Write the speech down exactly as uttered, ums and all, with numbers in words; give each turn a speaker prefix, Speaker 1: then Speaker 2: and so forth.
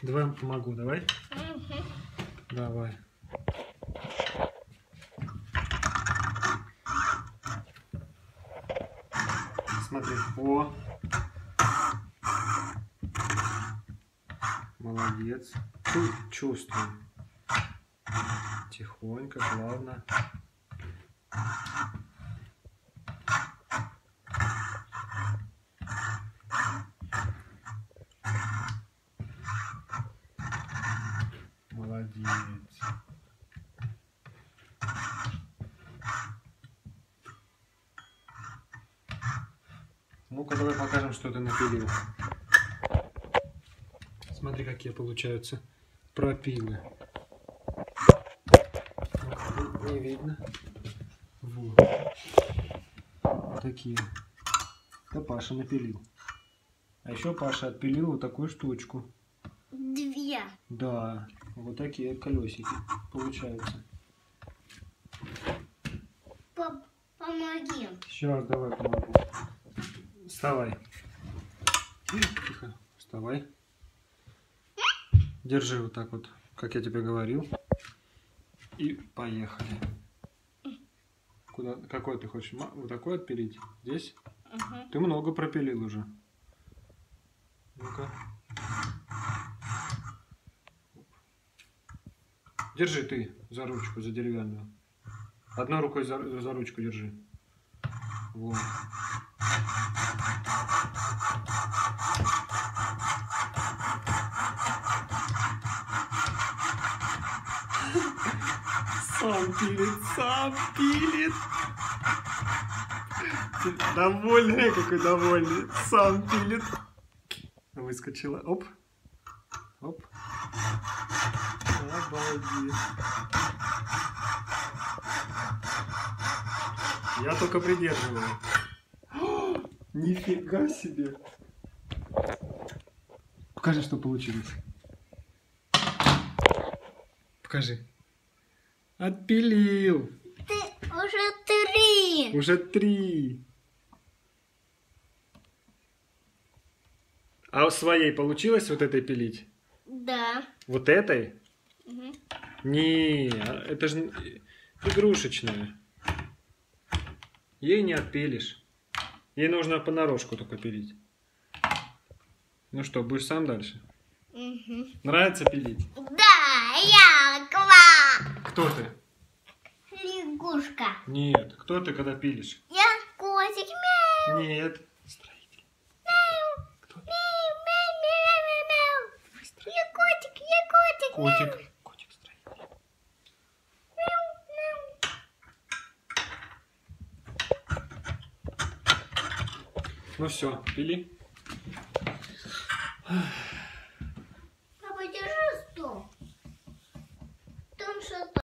Speaker 1: Давай помогу, давай.
Speaker 2: Угу.
Speaker 1: Давай. Смотри. О. Молодец. Чувствуем. Тихонько, плавно. Молодец. Ну-ка, давай покажем, что ты напилил. Смотри, какие получаются пропилы. Не видно. Вот. Вот такие. Это Паша напилил. А еще Паша отпилил вот такую штучку.
Speaker 2: Две.
Speaker 1: Да, вот такие колесики получаются.
Speaker 2: Пап, помоги.
Speaker 1: Сейчас давай помогу. Вставай. Тихо, вставай. Держи вот так вот, как я тебе говорил. И поехали. Куда? Какой ты хочешь? Вот такой отпилить? Здесь?
Speaker 2: Угу.
Speaker 1: Ты много пропилил уже. Ну-ка. Держи ты за ручку, за деревянную. Одной рукой за, за ручку держи. Вот. Сам пилит, сам пилит. Довольный, какой довольный. Сам пилит. Выскочила. Оп. Оп. Обалдеть. Я только придерживаю. О, нифига себе. Покажи, что получилось. Покажи. Отпилил.
Speaker 2: Ты уже три.
Speaker 1: Уже три. А у своей получилось вот этой пилить?
Speaker 2: Да.
Speaker 1: Вот этой?
Speaker 2: Угу.
Speaker 1: Не, это же игрушечная. Ей не отпилишь. Ей нужно понарошку только пилить. Ну что, будешь сам дальше?
Speaker 2: Угу.
Speaker 1: Нравится пилить?
Speaker 2: Да, я ква.
Speaker 1: Кто ты?
Speaker 2: Лягушка.
Speaker 1: Нет. Кто ты, когда пилишь?
Speaker 2: Я котик. Мяу.
Speaker 1: Нет. Строитель.
Speaker 2: Мяу.
Speaker 1: Кто ты?
Speaker 2: Мяу, мяу, мяу, мяу, мяу. Я котик, я котик.
Speaker 1: Котик.
Speaker 2: Мяу.
Speaker 1: Котик строитель.
Speaker 2: Мяу, мяу.
Speaker 1: Ну все, пили.